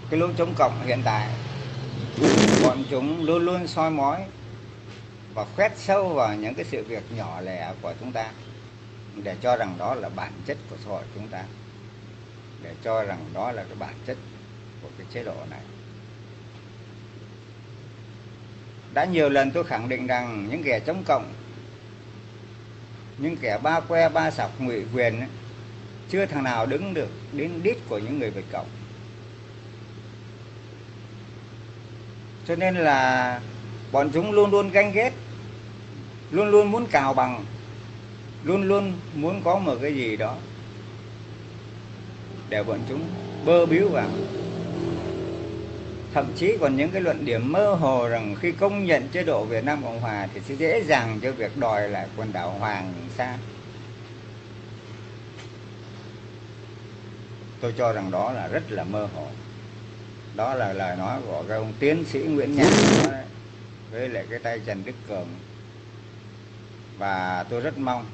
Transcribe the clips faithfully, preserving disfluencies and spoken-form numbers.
cái lũ chống cộng hiện tại, bọn chúng luôn luôn soi mói và khoét sâu vào những cái sự việc nhỏ lẻ của chúng ta, để cho rằng đó là bản chất của xã hội chúng ta, để cho rằng đó là cái bản chất của cái chế độ này. Đã nhiều lần tôi khẳng định rằng những kẻ chống cộng, những kẻ ba que ba sọc ngụy quyền ấy, chưa thằng nào đứng được đến đít của những người Việt Cộng. Cho nên là bọn chúng luôn luôn ganh ghét, luôn luôn muốn cào bằng, luôn luôn muốn có một cái gì đó để bọn chúng bơ biếu vào. Thậm chí còn những cái luận điểm mơ hồ rằng khi công nhận chế độ Việt Nam Cộng Hòa thì sẽ dễ dàng cho việc đòi lại quần đảo Hoàng Sa. Tôi cho rằng đó là rất là mơ hồ. Đó là lời nói của cái ông tiến sĩ Nguyễn Nhạc với lại cái tay Trần Đức Cường. Và tôi rất mong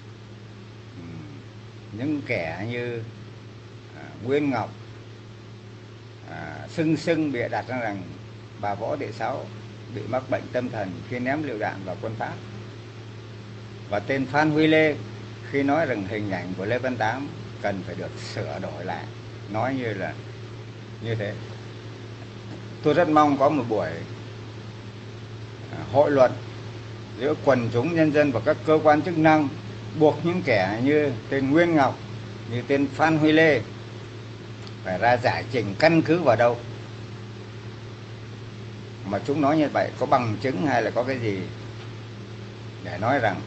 những kẻ như à, Nguyên Ngọc à, xưng xưng bịa đặt ra rằng bà Võ Thị Sáu bị mắc bệnh tâm thần khi ném lựu đạn vào quân Pháp, và tên Phan Huy Lê khi nói rằng hình ảnh của Lê Văn Tám cần phải được sửa đổi lại, nói như là như thế. Tôi rất mong có một buổi à, hội luận giữa quần chúng nhân dân và các cơ quan chức năng, buộc những kẻ như tên Nguyên Ngọc, như tên Phan Huy Lê phải ra giải trình căn cứ vào đâu mà chúng nói như vậy, có bằng chứng hay là có cái gì để nói rằng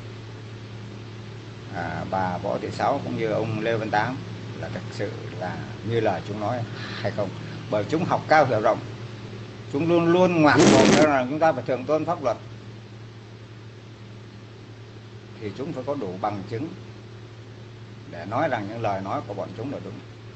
à, bà Võ Thị Sáu cũng như ông Lê Văn Tám là thực sự là như lời chúng nói hay không. Bởi chúng học cao hiểu rộng, chúng luôn luôn ngoạc mồm nói rằng chúng ta phải thượng tôn pháp luật, thì chúng phải có đủ bằng chứng để nói rằng những lời nói của bọn chúng là đúng.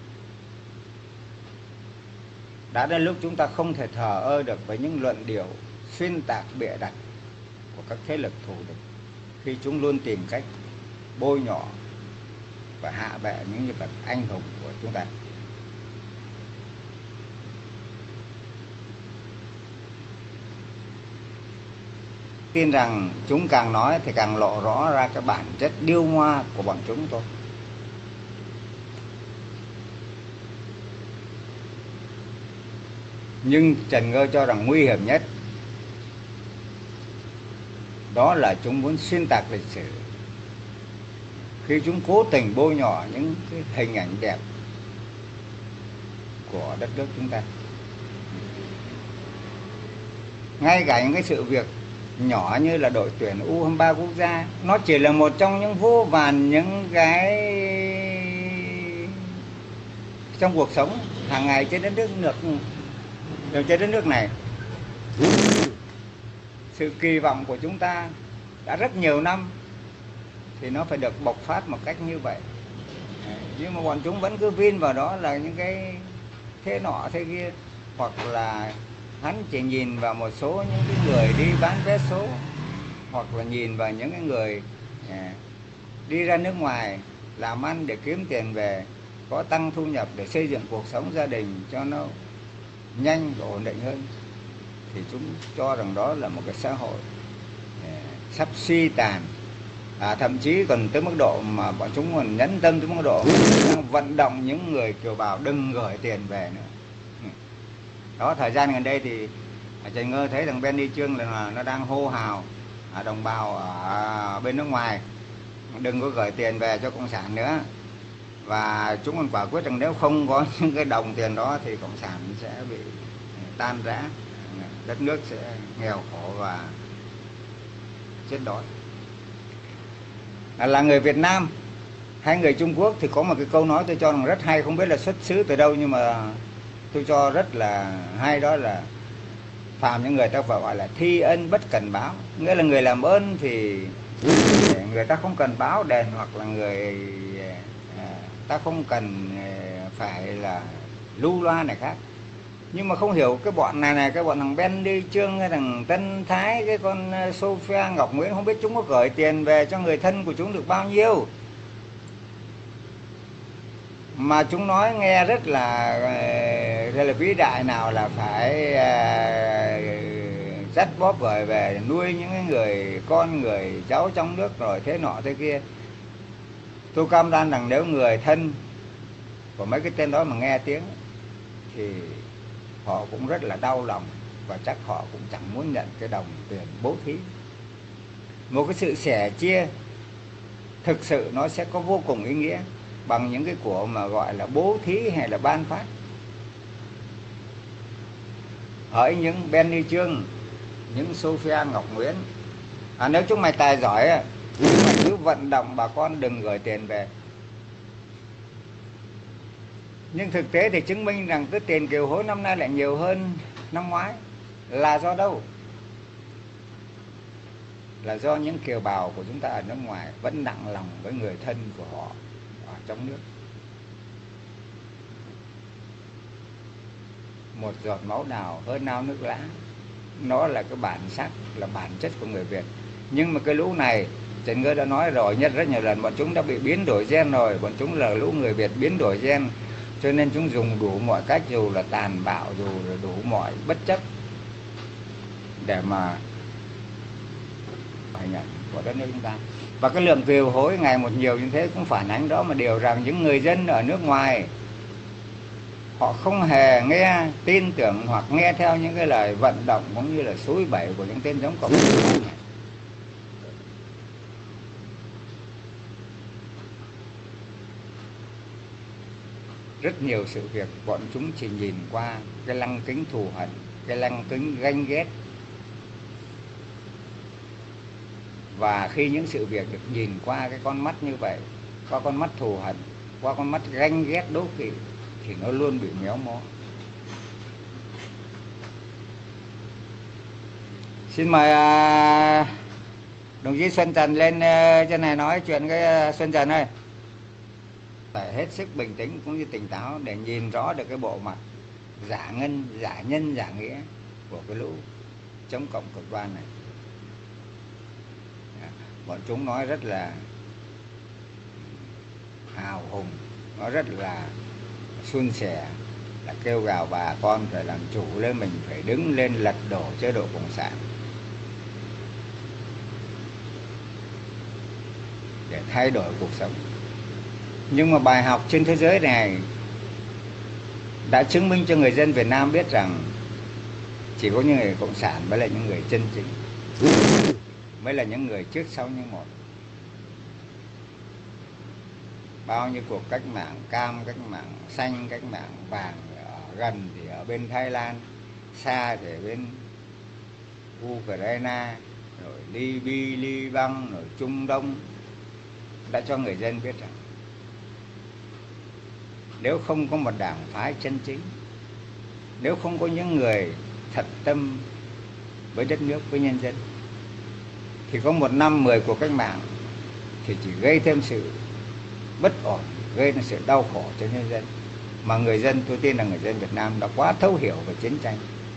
Đã đến lúc chúng ta không thể thờ ơ được với những luận điệu xuyên tạc bịa đặt của các thế lực thù địch, khi chúng luôn tìm cách bôi nhọ và hạ bệ những nhân vật anh hùng của chúng ta. Tin rằng chúng càng nói thì càng lộ rõ ra cái bản chất điêu ngoa của bọn chúng thôi. Nhưng Trần Ngơ cho rằng nguy hiểm nhất đó là chúng muốn xuyên tạc lịch sử, khi chúng cố tình bôi nhọ những cái hình ảnh đẹp của đất nước chúng ta. Ngay cả những cái sự việc nhỏ như là đội tuyển U hai mươi ba quốc gia, nó chỉ là một trong những vô vàn những cái trong cuộc sống hàng ngày trên đất nước nước trên đất nước này. Sự kỳ vọng của chúng ta đã rất nhiều năm thì nó phải được bộc phát một cách như vậy, nhưng mà bọn chúng vẫn cứ vin vào đó là những cái thế nọ thế kia, hoặc là hắn chỉ nhìn vào một số những cái người đi bán vé số, hoặc là nhìn vào những cái người đi ra nước ngoài làm ăn để kiếm tiền về, có tăng thu nhập để xây dựng cuộc sống gia đình cho nó nhanh và ổn định hơn, thì chúng cho rằng đó là một cái xã hội sắp suy tàn. À, thậm chí còn tới mức độ mà bọn chúng còn nhẫn tâm tới mức độ đang vận động những người kiều bào đừng gửi tiền về nữa. Đó, thời gian gần đây thì Trần Ngơ thấy thằng Benny Trương là nó đang hô hào à, đồng bào ở bên nước ngoài đừng có gửi tiền về cho cộng sản nữa, và chúng còn quả quyết rằng nếu không có những cái đồng tiền đó thì cộng sản sẽ bị tan rã, đất nước sẽ nghèo khổ và chết đói. À, là người Việt Nam hay người Trung Quốc thì có một cái câu nói tôi cho rằng rất hay, không biết là xuất xứ từ đâu nhưng mà tôi cho rất là hay, đó là phàm những người ta phải gọi là thi ân bất cần báo, nghĩa là người làm ơn thì người ta không cần báo đền, hoặc là người ta không cần phải là lưu loa này khác. Nhưng mà không hiểu cái bọn này này, cái bọn thằng Benny Trương, cái thằng Tân Thái, cái con Sophia Ngọc Nguyễn, không biết chúng có gửi tiền về cho người thân của chúng được bao nhiêu, mà chúng nói nghe rất là thế là vĩ đại nào là phải à, dắt bóp rồi về nuôi những cái người con người cháu trong nước rồi thế nọ thế kia. Tôi cam đoan rằng nếu người thân của mấy cái tên đó mà nghe tiếng thì họ cũng rất là đau lòng, và chắc họ cũng chẳng muốn nhận cái đồng tiền bố thí. Một cái sự sẻ chia thực sự nó sẽ có vô cùng ý nghĩa bằng những cái của mà gọi là bố thí hay là ban phát. Hỡi những Benny Trương, những Sophia Ngọc Nguyễn, à, nếu chúng mày tài giỏi thì mày cứ vận động bà con đừng gửi tiền về. Nhưng thực tế thì chứng minh rằng cái tiền kiều hối năm nay lại nhiều hơn năm ngoái. Là do đâu? Là do những kiều bào của chúng ta ở nước ngoài vẫn nặng lòng với người thân của họ ở trong nước. Một giọt máu nào hơn nao nước lã. Nó là cái bản sắc, là bản chất của người Việt. Nhưng mà cái lũ này, Trần Ngơ đã nói rồi nhất rất nhiều lần, bọn chúng đã bị biến đổi gen rồi. Bọn chúng là lũ người Việt biến đổi gen, cho nên chúng dùng đủ mọi cách, dù là tàn bạo, dù là đủ mọi bất chấp để mà phải nhận của đất nước chúng ta. Và cái lượng kiều hối ngày một nhiều như thế cũng phản ánh đó mà điều rằng những người dân ở nước ngoài họ không hề nghe, tin tưởng hoặc nghe theo những cái lời vận động cũng như là xúi bẩy của những tên chống cộng. Rất nhiều sự việc bọn chúng chỉ nhìn qua cái lăng kính thù hận, cái lăng kính ganh ghét. Và khi những sự việc được nhìn qua cái con mắt như vậy, qua con mắt thù hận, qua con mắt ganh ghét đố kỵ, thì nó luôn bị méo mó. Xin mời à, đồng chí Xuân Trần lên uh, trên này nói chuyện cái uh, Xuân Trần ơi. Phải hết sức bình tĩnh cũng như tỉnh táo để nhìn rõ được cái bộ mặt giả ngân, giả nhân, giả nghĩa của cái lũ chống cộng cực đoan này. Bọn chúng nói rất là hào hùng, nó rất là suôn sẻ, là kêu gào bà con phải làm chủ lên, mình phải đứng lên lật đổ chế độ cộng sản để thay đổi cuộc sống. Nhưng mà bài học trên thế giới này đã chứng minh cho người dân Việt Nam biết rằng chỉ có những người cộng sản mới là những người chân chính, mới là những người trước sau như một. Bao nhiêu cuộc cách mạng cam, cách mạng xanh, cách mạng vàng, ở gần thì ở bên Thái Lan, xa thì ở bên Ukraine, rồi Libya, Liban, rồi Trung Đông, đã cho người dân biết rằng nếu không có một đảng phái chân chính, nếu không có những người thật tâm với đất nước, với nhân dân, thì có một năm mười cuộc cách mạng thì chỉ gây thêm sự bất ổn, gây ra sự đau khổ cho nhân dân. Mà người dân, tôi tin là người dân Việt Nam đã quá thấu hiểu về chiến tranh,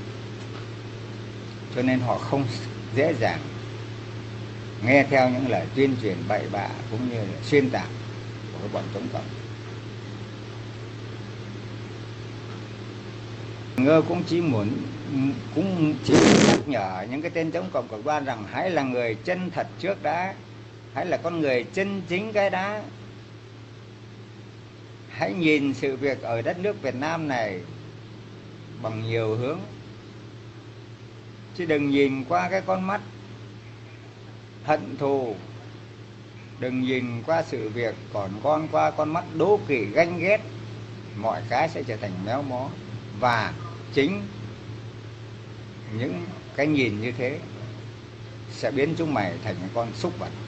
cho nên họ không dễ dàng nghe theo những lời tuyên truyền bậy bạ cũng như là xuyên tạc của các bọn chống cộng. Ngơ cũng chỉ muốn cũng chỉ nhắc nhở những cái tên chống cộng cực đoan rằng hãy là người chân thật trước đã, hãy là con người chân chính cái đã. Hãy nhìn sự việc ở đất nước Việt Nam này bằng nhiều hướng, chứ đừng nhìn qua cái con mắt hận thù, đừng nhìn qua sự việc còn con qua con mắt đố kỵ ganh ghét. Mọi cái sẽ trở thành méo mó. Và chính những cái nhìn như thế sẽ biến chúng mày thành những con súc vật.